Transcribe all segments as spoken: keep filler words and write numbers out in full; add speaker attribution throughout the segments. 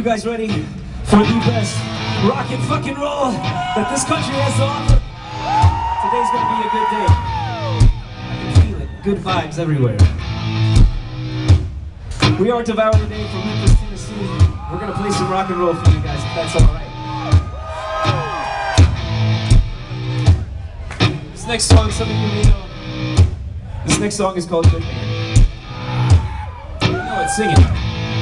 Speaker 1: guys ready for the best rock and fucking roll that this country has to offer? Today's gonna be a good day. I can feel it. Good vibes everywhere. We are Devour today from Memphis, Tennessee. We're gonna play some rock and roll for you guys, if that's alright. This next song, some of you may know. This next song is called Good Man. You know it, sing it.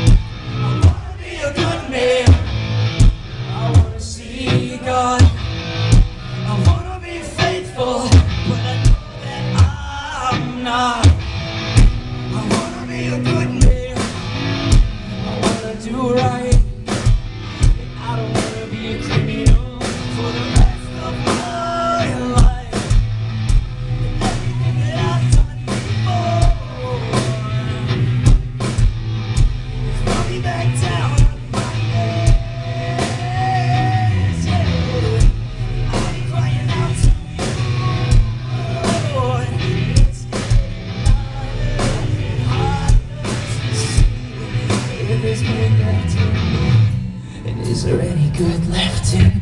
Speaker 2: A good man. I wanna see God. I wanna be faithful, but I know that I'm not. I wanna be a good man. I wanna do right. And I don't wanna be a criminal for the rest of my life. And everything that I've done before is brought me back down. Is there any good left in me?